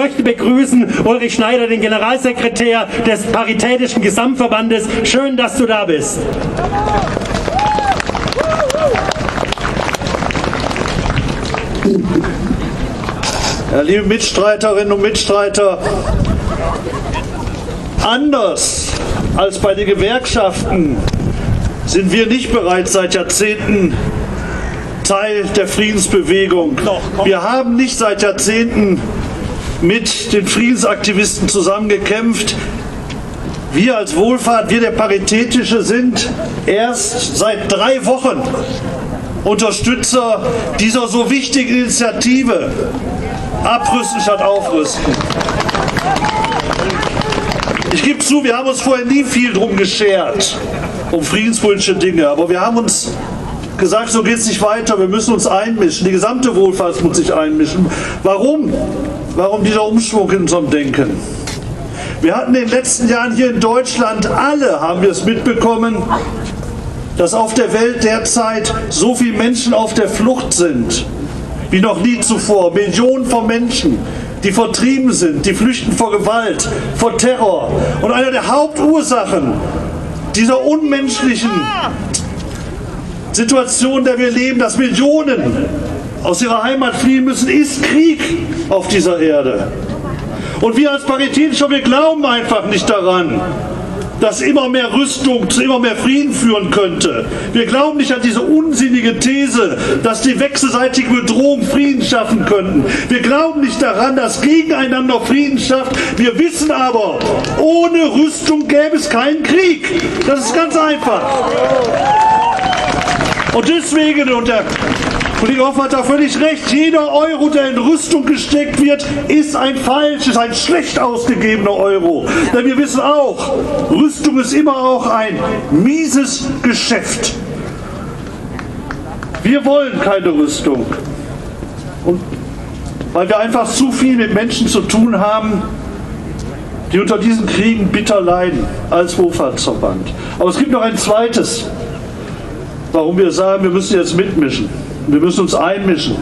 möchte begrüßen Ulrich Schneider, den Generalsekretär des Paritätischen Gesamtverbandes. Schön, dass du da bist. Ja, liebe Mitstreiterinnen und Mitstreiter, anders als bei den Gewerkschaften sind wir nicht bereits seit Jahrzehnten Teil der Friedensbewegung. Wir haben nicht seit Jahrzehnten mit den Friedensaktivisten zusammengekämpft. Wir als Wohlfahrt, wir der Paritätische, sind erst seit 3 Wochen Unterstützer dieser so wichtigen Initiative. Abrüsten statt aufrüsten. Ich gebe zu, wir haben uns vorher nie viel drum geschert, um friedenspolitische Dinge, aber wir haben uns gesagt, so geht es nicht weiter, wir müssen uns einmischen, die gesamte Wohlfahrt muss sich einmischen. Warum? Warum dieser Umschwung in unserem Denken? Wir hatten in den letzten Jahren hier in Deutschland, alle haben wir es mitbekommen, dass auf der Welt derzeit so viele Menschen auf der Flucht sind, wie noch nie zuvor. Millionen von Menschen, die vertrieben sind, die flüchten vor Gewalt, vor Terror. Und eine der Hauptursachen dieser unmenschlichen Situation, in der wir leben, dass Millionen aus ihrer Heimat fliehen müssen, ist Krieg auf dieser Erde. Und wir als Paritätischer, wir glauben einfach nicht daran, dass immer mehr Rüstung zu immer mehr Frieden führen könnte. Wir glauben nicht an diese unsinnige These, dass die wechselseitige Bedrohung Frieden schaffen könnten. Wir glauben nicht daran, dass gegeneinander Frieden schafft. Wir wissen aber, ohne Rüstung gäbe es keinen Krieg. Das ist ganz einfach. Und deswegen, und der Kollege Hoff hat da völlig recht, jeder Euro, der in Rüstung gesteckt wird, ist ein falsches, ein schlecht ausgegebener Euro. Denn wir wissen auch, Rüstung ist immer auch ein mieses Geschäft. Wir wollen keine Rüstung. Und weil wir einfach zu viel mit Menschen zu tun haben, die unter diesen Kriegen bitter leiden, als Wohlfahrtsverband. Aber es gibt noch ein zweites, warum wir sagen, wir müssen jetzt mitmischen. Wir müssen uns einmischen.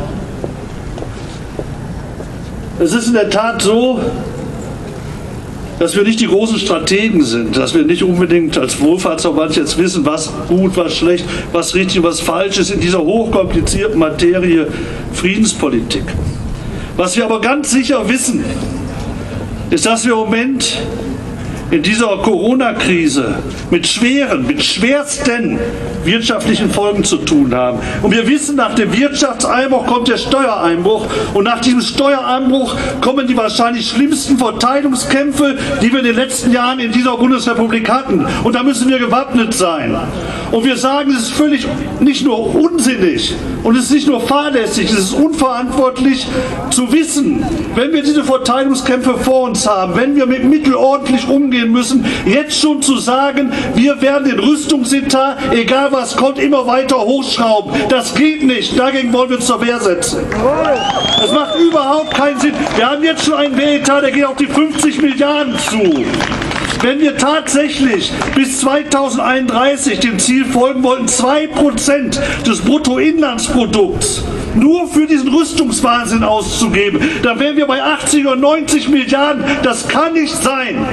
Es ist in der Tat so, dass wir nicht die großen Strategen sind, dass wir nicht unbedingt als Wohlfahrtsverband jetzt wissen, was gut, was schlecht, was richtig, was falsch ist in dieser hochkomplizierten Materie Friedenspolitik. Was wir aber ganz sicher wissen, ist, dass wir im Moment in dieser Corona-Krise mit schwersten wirtschaftlichen Folgen zu tun haben. Und wir wissen, nach dem Wirtschaftseinbruch kommt der Steuereinbruch. Und nach diesem Steuereinbruch kommen die wahrscheinlich schlimmsten Verteilungskämpfe, die wir in den letzten Jahren in dieser Bundesrepublik hatten. Und da müssen wir gewappnet sein. Und wir sagen, es ist völlig nicht nur unsinnig und es ist nicht nur fahrlässig, es ist unverantwortlich zu wissen, wenn wir diese Verteilungskämpfe vor uns haben, wenn wir mit Mitteln ordentlich umgehen müssen, jetzt schon zu sagen, wir werden den Rüstungsetat, egal was kommt, immer weiter hochschrauben. Das geht nicht. Dagegen wollen wir uns zur Wehr setzen. Das macht überhaupt keinen Sinn. Wir haben jetzt schon einen Wehretat, der geht auf die 50 Milliarden zu. Wenn wir tatsächlich bis 2031 dem Ziel folgen wollten, 2% des Bruttoinlandsprodukts nur für diesen Rüstungswahnsinn auszugeben, dann wären wir bei 80 oder 90 Milliarden. Das kann nicht sein.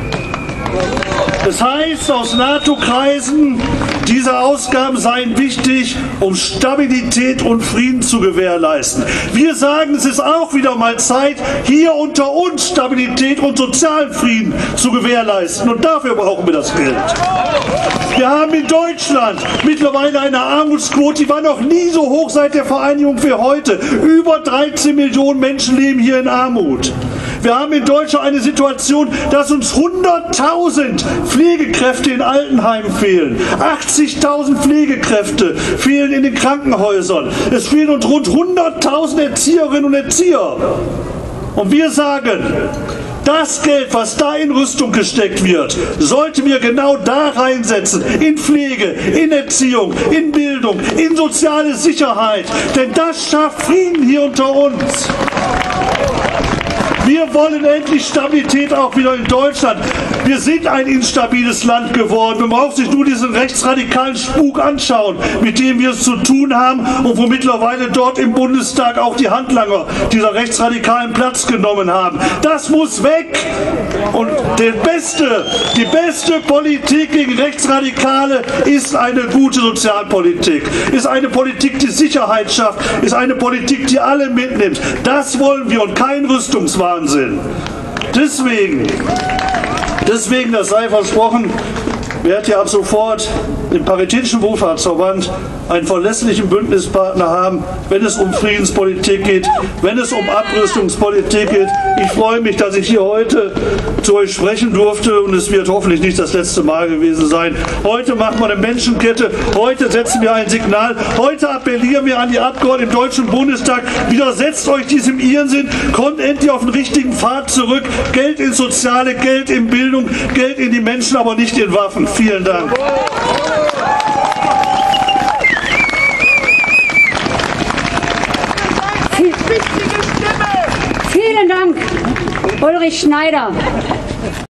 Das heißt aus NATO-Kreisen, diese Ausgaben seien wichtig, um Stabilität und Frieden zu gewährleisten. Wir sagen, es ist auch wieder mal Zeit, hier unter uns Stabilität und sozialen Frieden zu gewährleisten. Und dafür brauchen wir das Geld. Wir haben in Deutschland mittlerweile eine Armutsquote, die war noch nie so hoch seit der Vereinigung wie heute. Über 13 Millionen Menschen leben hier in Armut. Wir haben in Deutschland eine Situation, dass uns 100.000 Pflegekräfte in Altenheimen fehlen. 80.000 Pflegekräfte fehlen in den Krankenhäusern. Es fehlen uns rund 100.000 Erzieherinnen und Erzieher. Und wir sagen, das Geld, was da in Rüstung gesteckt wird, sollten wir genau da reinsetzen. In Pflege, in Erziehung, in Bildung, in soziale Sicherheit. Denn das schafft Frieden hier unter uns. Wir wollen endlich Stabilität auch wieder in Deutschland. Wir sind ein instabiles Land geworden. Man braucht sich nur diesen rechtsradikalen Spuk anschauen, mit dem wir es zu tun haben und wo mittlerweile dort im Bundestag auch die Handlanger dieser Rechtsradikalen Platz genommen haben. Das muss weg. Und die beste Politik gegen Rechtsradikale ist eine gute Sozialpolitik, ist eine Politik, die Sicherheit schafft, ist eine Politik, die alle mitnimmt. Das wollen wir und kein Rüstungswahnsinn. Deswegen, das sei versprochen, werde ja ab sofort im Paritätischen Wohlfahrtsverband einen verlässlichen Bündnispartner haben, wenn es um Friedenspolitik geht, wenn es um Abrüstungspolitik geht. Ich freue mich, dass ich hier heute zu euch sprechen durfte und es wird hoffentlich nicht das letzte Mal gewesen sein. Heute machen wir eine Menschenkette, heute setzen wir ein Signal, heute appellieren wir an die Abgeordneten im Deutschen Bundestag, widersetzt euch diesem Irrsinn, kommt endlich auf den richtigen Pfad zurück, Geld ins Soziale, Geld in Bildung, Geld in die Menschen, aber nicht in Waffen. Vielen Dank. Vielen Dank, Ulrich Schneider.